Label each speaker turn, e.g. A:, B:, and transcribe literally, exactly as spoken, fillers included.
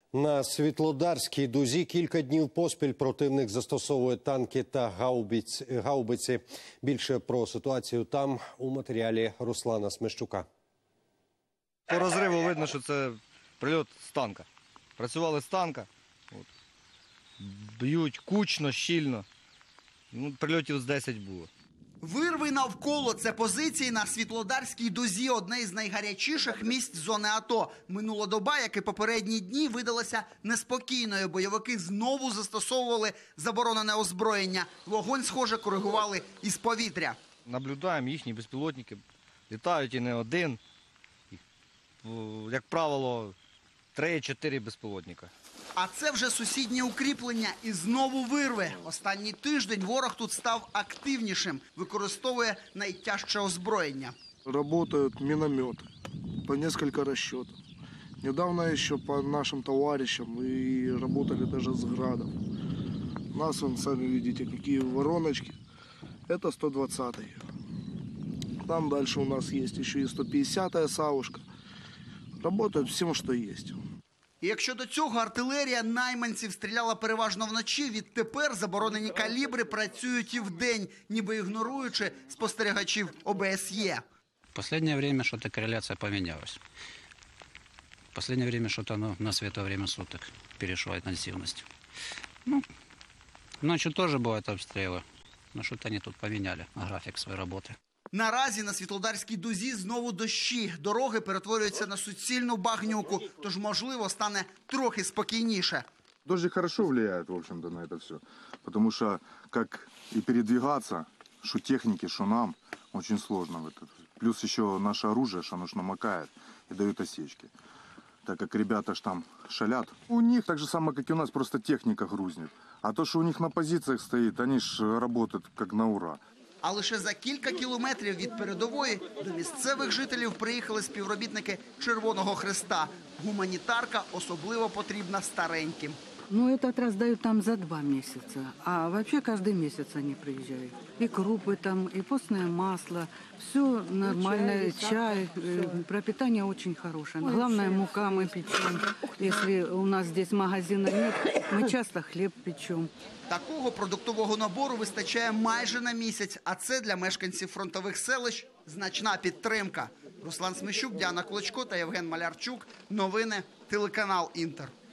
A: На Світлодарській дузі кілька днів поспіль противник застосовує танки та гаубиць, гаубиці. Більше про ситуацію там у матеріалі Руслана Смещука.
B: По розриву видно, що це прильот з танка. Працювали з танка, от. Б'ють кучно, щільно. Ну, прильотів з десять було.
C: Вирви навколо – це позиції на Світлодарській дузі, одне із найгарячіших місць зони АТО. Минула доба, як і попередні дні, видалася неспокійною. Бойовики знову застосовували заборонене озброєння. Вогонь, схоже, коригували із повітря.
B: Наблюдаємо, їхні безпілотники літають і не один. Як правило, три-чотири безпілотника.
C: А це вже сусідні укріплення і знову вирви. Останній тиждень ворог тут став активнішим, використовує найтяжче озброєння.
D: Работают минометы по несколько расчетов. Недавно еще по нашим товарищам и работали даже с градом. У нас, вон, сами видите, какие вороночки. Это сто двадцатый. Там дальше у нас есть еще и сто пятидесятая «Савушка». Работают всем, что есть.
C: І якщо до цього артилерія найманців стріляла переважно вночі, відтепер заборонені калібри працюють і вдень, ніби ігноруючи спостерігачів О Б С Є.
E: В последнее время что-то корреляция поменялась. В последнее время что-то оно на светлое время суток перешло интенсивность. Ну, ночью тоже бывают обстрелы, но что-то они тут поменяли график своей работы.
C: Наразі на Світлодарській дузі знову дощі. Дороги перетворюються на суцільну багнюку, тож, можливо, стане трохи спокійніше.
F: Дождик хорошо влияет, в общем-то, на это все. Потому что, как и передвигаться, что технике, что нам, очень сложно в это. Плюс еще наше оружие, что оно ж намокает и дает осечки. Так как ребята ж там шалят. У них так же самое, как и у нас, просто техника грузнет. А то, что у них на позициях стоит, они ж работают как на ура.
C: А лише за кілька кілометрів від передової до місцевих жителів приїхали співробітники Червоного Хреста. Гуманітарка особливо потрібна стареньким.
G: Ну, этот раз дают там за два месяца, а вообще каждый месяц они приезжают. И крупы там, и постное масло, все нормально, чай, чай э, пропитание очень хорошее. Главное, мука мы печем. Если у нас здесь магазина нет, мы часто хлеб печем.
C: Такого продуктового набору вистачає майже на місяць, а це для мешканців фронтових селищ значна підтримка. Руслан Смещук, Діана Клочко та Євген Малярчук. Новини, телеканал «Інтер».